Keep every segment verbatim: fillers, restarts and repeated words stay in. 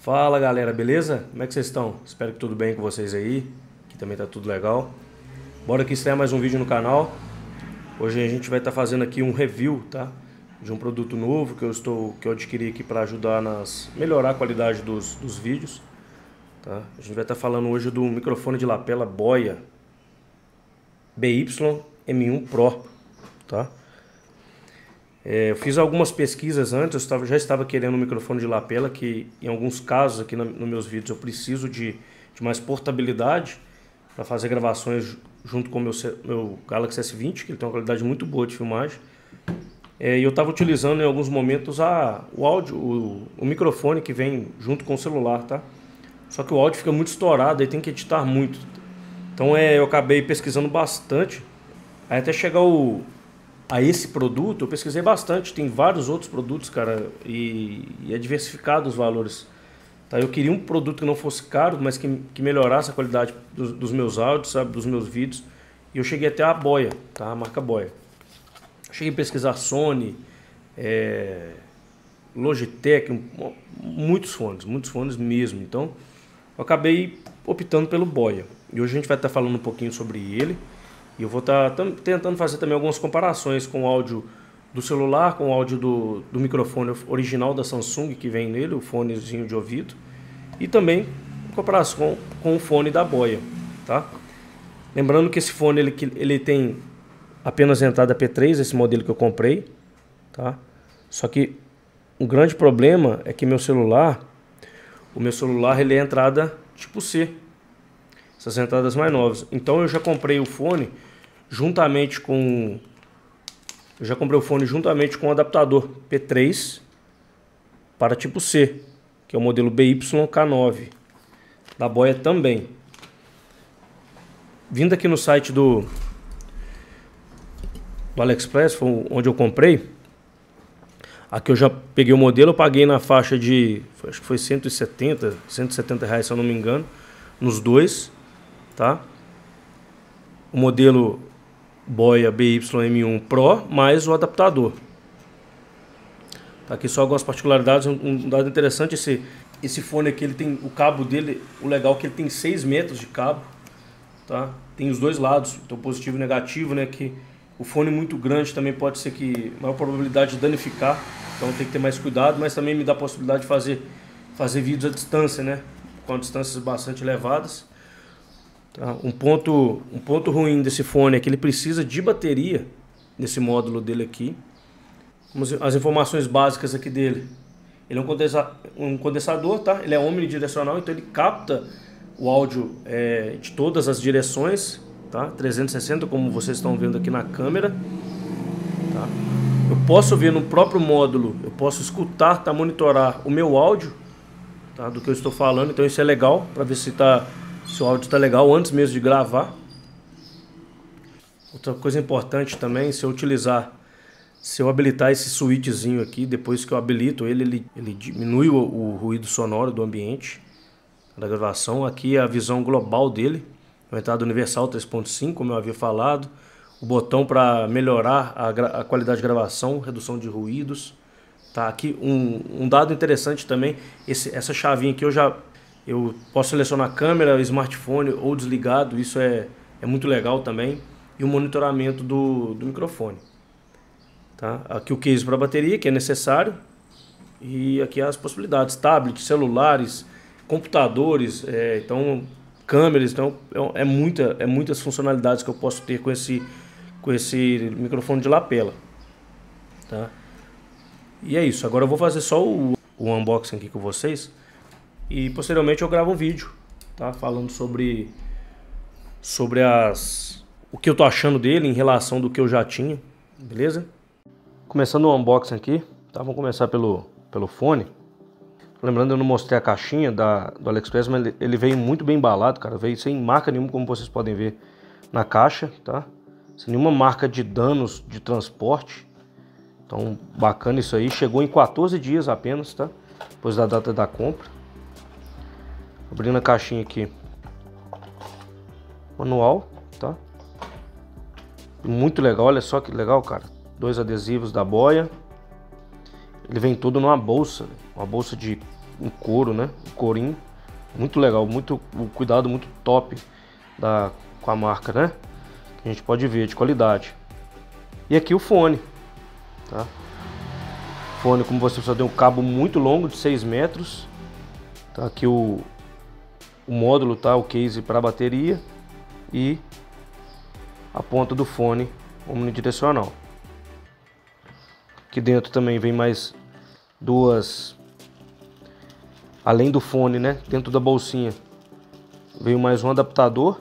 Fala galera, beleza? Como é que vocês estão? Espero que tudo bem com vocês aí. Aqui também tá tudo legal. Bora aqui estrear mais um vídeo no canal. Hoje a gente vai estar fazendo aqui um review, tá? De um produto novo que eu estou que eu adquiri aqui para ajudar nas melhorar a qualidade dos, dos vídeos, tá? A gente vai estar falando hoje do microfone de lapela Boya B Y M um Pro, tá? É, eu fiz algumas pesquisas antes, eu estava, já estava querendo um microfone de lapela que em alguns casos aqui nos no meus vídeos eu preciso de, de mais portabilidade para fazer gravações junto com o meu, meu Galaxy S vinte, que ele tem uma qualidade muito boa de filmagem. É, e eu estava utilizando em alguns momentos a, o áudio, o, o microfone que vem junto com o celular, tá? Só que o áudio fica muito estourado, aí tem que editar muito. Então é, eu acabei pesquisando bastante, aí até chegar o... a esse produto, eu pesquisei bastante, tem vários outros produtos, cara, e, e é diversificado os valores. Tá? Eu queria um produto que não fosse caro, mas que, que melhorasse a qualidade dos, dos meus áudios, sabe, dos meus vídeos. E eu cheguei até a Boya, tá? A marca Boya. Cheguei a pesquisar Sony, é, Logitech, muitos fones, muitos fones mesmo. Então, eu acabei optando pelo Boya. E hoje a gente vai estar falando um pouquinho sobre ele. E eu vou estar tá tentando fazer também algumas comparações com o áudio do celular, com o áudio do, do microfone original da Samsung que vem nele, o fonezinho de ouvido. E também comparação com, com o fone da Boya, tá? Lembrando que esse fone ele, ele tem apenas entrada P três, esse modelo que eu comprei, tá? Só que um grande problema é que meu celular, o meu celular ele é entrada tipo C. Essas entradas mais novas. Então eu já comprei o fone juntamente com eu já comprei o fone juntamente com o adaptador P três para tipo C, que é o modelo B Y K nove da Boya também. Vindo aqui no site do do AliExpress, foi onde eu comprei. Aqui eu já peguei o modelo, eu paguei na faixa de, acho que foi cento e setenta, cento e setenta reais, se eu não me engano, nos dois. Tá? O modelo Boya B Y M um Pro mais o adaptador. Tá aqui só algumas particularidades, um dado interessante, esse, esse fone aqui, ele tem o cabo dele, o legal é que ele tem seis metros de cabo, tá? Tem os dois lados, então positivo e negativo, né? Que o fone muito grande também pode ser que maior probabilidade de danificar, então tem que ter mais cuidado, mas também me dá a possibilidade de fazer, fazer vídeos à distância, né? Com distâncias bastante elevadas. Tá? Um ponto, um ponto ruim desse fone é que ele precisa de bateria nesse módulo dele aqui. As informações básicas aqui dele: ele é um, condensa, um condensador, tá? Ele é omnidirecional, então ele capta o áudio é, de todas as direções, tá? trezentos e sessenta, como vocês estão vendo aqui na câmera, tá? Eu posso ver no próprio módulo, eu posso escutar, tá? Monitorar o meu áudio, tá? Do que eu estou falando, então isso é legal para ver se tá se o áudio está legal antes mesmo de gravar. Outra coisa importante também, se eu utilizar, se eu habilitar esse switchzinho aqui, depois que eu habilito ele, ele, ele diminui o, o ruído sonoro do ambiente da gravação. Aqui é a visão global dele, a entrada universal três ponto cinco, como eu havia falado, o botão para melhorar a, a qualidade de gravação, redução de ruídos. Tá aqui um, um dado interessante também, esse, essa chavinha aqui eu já Eu posso selecionar câmera, smartphone ou desligado, isso é, é muito legal também. E o monitoramento do, do microfone. Tá? Aqui o case para bateria, que é necessário. E aqui as possibilidades, tablets, celulares, computadores, é, então câmeras. Então é, é, muita, é muitas funcionalidades que eu posso ter com esse, com esse microfone de lapela. Tá? E é isso, agora eu vou fazer só o, o unboxing aqui com vocês. E posteriormente eu gravo um vídeo, tá? Falando sobre sobre as o que eu tô achando dele em relação do que eu já tinha, beleza? Começando o unboxing aqui, tá? Vamos começar pelo pelo fone. Lembrando, eu não mostrei a caixinha da do AliExpress, mas ele, ele veio muito bem embalado, cara. Veio sem marca nenhuma, como vocês podem ver na caixa, tá? Sem nenhuma marca de danos de transporte. Então, bacana isso aí. Chegou em quatorze dias apenas, tá? Depois da data da compra. Abrindo a caixinha aqui, manual, tá? Muito legal, olha só que legal, cara. Dois adesivos da Boya. Ele vem todo numa bolsa, uma bolsa de um couro, né? Um courinho. Muito legal, muito, um cuidado muito top da, com a marca, né? A gente pode ver, de qualidade. E aqui o fone, tá? Fone, como você só tem um cabo muito longo de seis metros. Tá aqui o, o módulo, tá? O case para bateria e a ponta do fone omnidirecional. Aqui dentro também vem mais duas, além do fone, né? Dentro da bolsinha veio mais um adaptador.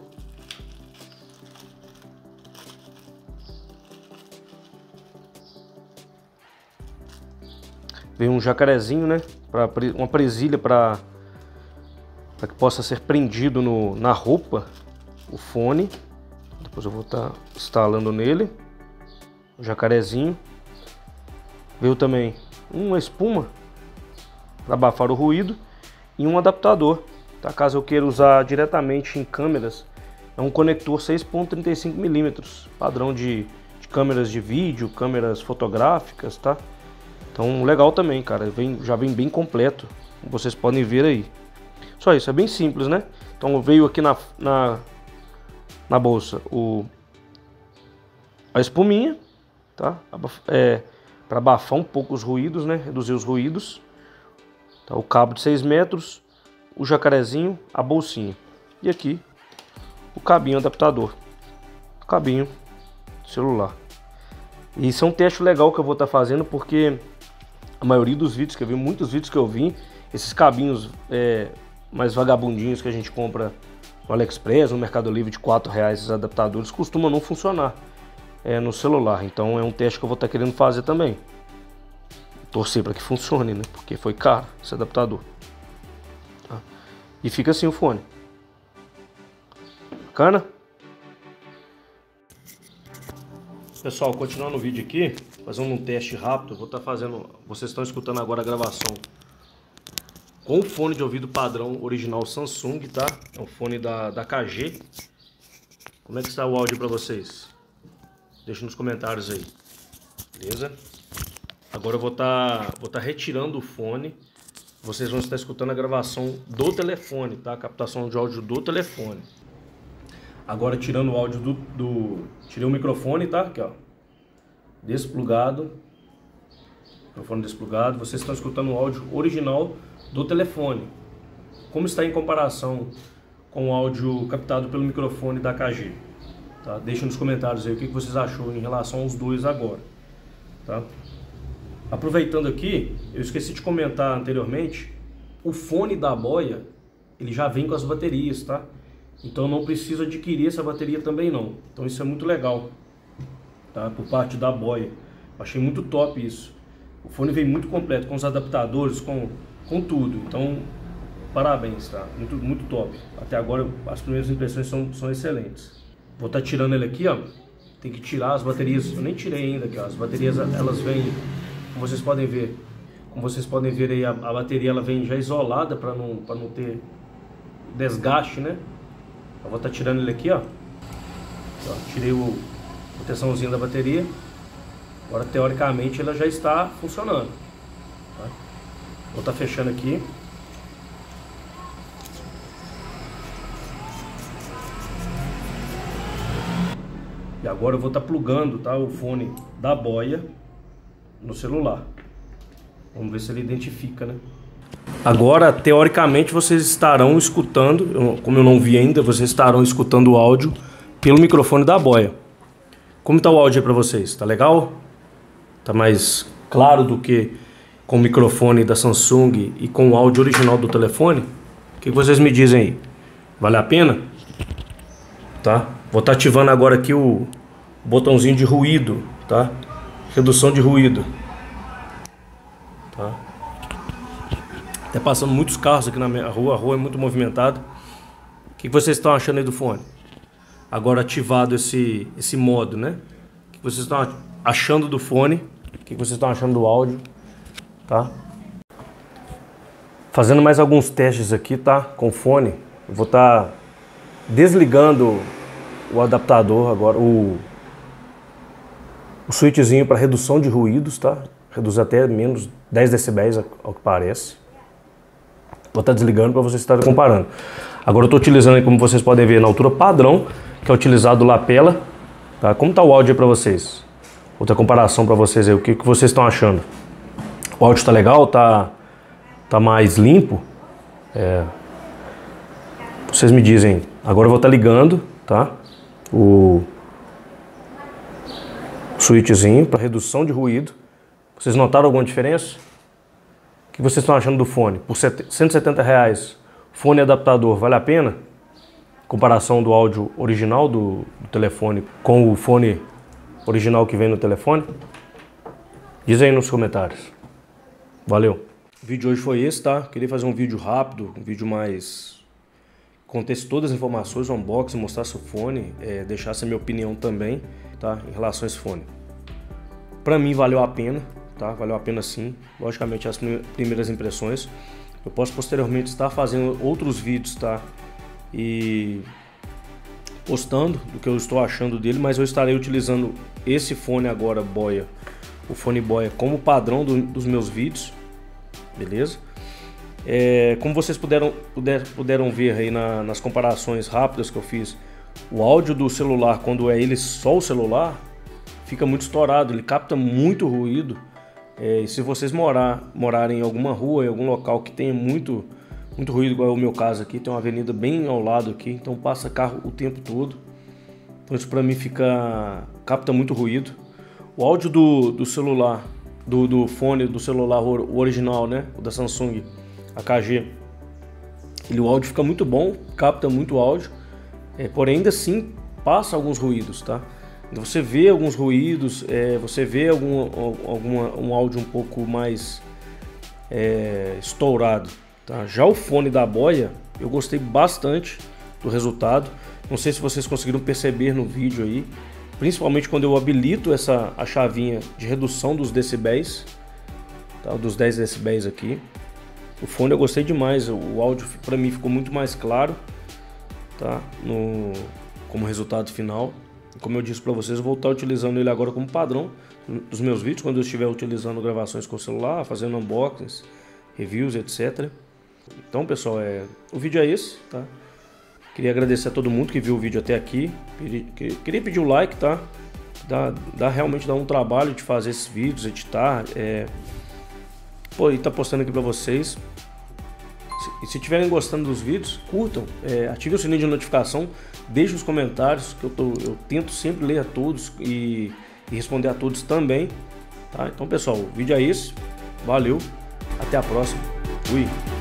Veio um jacarezinho, né? Pra, uma presilha para que possa ser prendido no, na roupa o fone. Depois eu vou estar tá instalando nele o jacarezinho. Veio também uma espuma para abafar o ruído e um adaptador, tá? Caso eu queira usar diretamente em câmeras, é um conector seis ponto trinta e cinco milímetros, padrão de, de câmeras de vídeo, câmeras fotográficas, tá? Então legal também, cara, vem, já vem bem completo, como vocês podem ver aí. Só isso, é bem simples, né? Então veio aqui na, na, na bolsa o, a espuminha, tá? É, para abafar um pouco os ruídos, né? Reduzir os ruídos. Tá? O cabo de seis metros, o jacarezinho, a bolsinha. E aqui o cabinho adaptador, o cabinho celular. E isso é um teste legal que eu vou estar tá fazendo, porque a maioria dos vídeos que eu vi, muitos vídeos que eu vi, esses cabinhos é, mais vagabundinhos que a gente compra no AliExpress, no Mercado Livre de quatro reais, esses adaptadores, costumam não funcionar é, no celular. Então é um teste que eu vou estar querendo fazer também. Torcer para que funcione, né? Porque foi caro esse adaptador. Tá? E fica assim o fone. Bacana? Pessoal, continuando o vídeo aqui, fazendo um teste rápido, vou estar fazendo. Vocês estão escutando agora a gravação com o fone de ouvido padrão original Samsung, tá? É um fone da, da K G. Como é que está o áudio para vocês? Deixa nos comentários aí. Beleza? Agora eu vou estar vou estar retirando o fone. Vocês vão estar escutando a gravação do telefone, tá? A captação de áudio do telefone. Agora tirando o áudio do, do... Tirei o microfone, tá? Aqui, ó. Desplugado. Microfone desplugado. Vocês estão escutando o áudio original do telefone. Como está em comparação com o áudio captado pelo microfone da K G? Tá? Deixem nos comentários aí o que vocês achou em relação aos dois agora. Tá? Aproveitando aqui, eu esqueci de comentar anteriormente, o fone da Boya, ele já vem com as baterias, tá? Então não preciso adquirir essa bateria também não. Então isso é muito legal, tá? Por parte da Boya. Achei muito top isso. O fone vem muito completo, com os adaptadores, com, com tudo. Então, parabéns, tá? Muito, muito top. Até agora as primeiras impressões são, são excelentes. Vou estar tirando ele aqui, ó. Tem que tirar as baterias. Eu nem tirei ainda aqui, ó. As baterias, elas vêm, como vocês podem ver. Como vocês podem ver aí, a, a bateria ela vem já isolada para não, para não ter desgaste, né? Eu vou estar tirando ele aqui, ó. Ó, tirei o proteçãozinho da bateria. Agora, teoricamente, ela já está funcionando. Tá? Vou estar fechando aqui. E agora eu vou estar plugando, tá, o fone da Boya no celular. Vamos ver se ele identifica, né? Agora, teoricamente, vocês estarão escutando, como eu não vi ainda, vocês estarão escutando o áudio pelo microfone da Boya. Como está o áudio aí para vocês? Tá legal? Tá mais claro do que com o microfone da Samsung e com o áudio original do telefone? O que vocês me dizem aí? Vale a pena? Tá? Vou estar ativando agora aqui o botãozinho de ruído, tá? Redução de ruído. Tá? Tá passando muitos carros aqui na minha rua, a rua é muito movimentada. O que vocês estão achando aí do fone? Agora ativado esse, esse modo, né? O que vocês estão achando do fone? O que vocês estão achando do áudio? Tá? Fazendo mais alguns testes aqui, tá? Com o fone. Eu vou estar desligando o adaptador agora, o, o switchzinho para redução de ruídos, tá? Reduz até menos dez decibéis ao que parece. Vou estar desligando para vocês estarem comparando. Agora eu estou utilizando aí, como vocês podem ver, na altura padrão, que é utilizado o lapela. Tá? Como está o áudio aí para vocês? Outra comparação para vocês aí, o que, que vocês estão achando? O áudio está legal? Tá, tá mais limpo? É, vocês me dizem. Agora eu vou estar ligando, tá? O switchzinho para redução de ruído. Vocês notaram alguma diferença? O que vocês estão achando do fone? Por cento e setenta reais, fone adaptador, vale a pena? Comparação do áudio original do, do telefone com o fone original que vem no telefone? Diz aí nos comentários. Valeu! O vídeo de hoje foi esse, tá? Queria fazer um vídeo rápido, um vídeo mais... Contesse todas as informações, um unboxing, mostrasse o fone, é, deixasse a minha opinião também, tá? Em relação a esse fone. Pra mim valeu a pena, tá? Valeu a pena sim. Logicamente as primeiras impressões. Eu posso posteriormente estar fazendo outros vídeos, tá? E postando o que eu estou achando dele, mas eu estarei utilizando esse fone agora, Boya, o fone Boya, como padrão do, dos meus vídeos, beleza? É, como vocês puderam, puder, puderam ver aí na, nas comparações rápidas que eu fiz, o áudio do celular, quando é ele só o celular, fica muito estourado, ele capta muito ruído. É, e se vocês morar, morarem em alguma rua, em algum local que tenha muito, muito ruído, igual é o meu caso aqui, tem uma avenida bem ao lado aqui, então passa carro o tempo todo. Então isso pra mim fica, capta muito ruído. O áudio do, do celular, do, do fone do celular, o original, né, o da Samsung, A K G, ele, o áudio fica muito bom, capta muito áudio, é, porém ainda assim passa alguns ruídos, tá? Então você vê alguns ruídos, é, você vê algum, alguma, um áudio um pouco mais é, estourado, tá? Já o fone da Boya, eu gostei bastante do resultado. Não sei se vocês conseguiram perceber no vídeo aí, principalmente quando eu habilito essa, a chavinha de redução dos decibéis, tá? Dos dez decibéis aqui. O fone eu gostei demais, o áudio para mim ficou muito mais claro, tá? No, como resultado final. Como eu disse para vocês, eu vou estar utilizando ele agora como padrão dos meus vídeos, quando eu estiver utilizando gravações com o celular, fazendo unboxings, reviews, etcétera. Então, pessoal, é, o vídeo é esse, tá? Queria agradecer a todo mundo que viu o vídeo até aqui. Queria, queria pedir o like, tá? Dá, dá realmente dá um trabalho de fazer esses vídeos, editar, é... Pô, e tá postando aqui pra vocês. E se estiverem gostando dos vídeos, curtam, é, ativem o sininho de notificação, deixem os comentários, que eu, tô, eu tento sempre ler a todos e, e responder a todos também, tá? Então, pessoal, o vídeo é esse. Valeu, até a próxima. Fui!